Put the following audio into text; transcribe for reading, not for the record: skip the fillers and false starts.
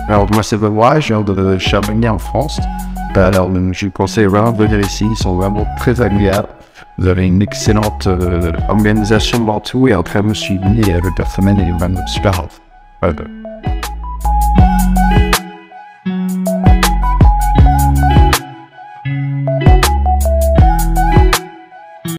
Alors moi c'est Votre, je viens de Chamonix en France. Alors je vous conseille vraiment de venir ici, ils sont vraiment très agréables. Vous avez une excellente organisation dans tout et un très bon suivi et le personnel est vraiment super. Voilà.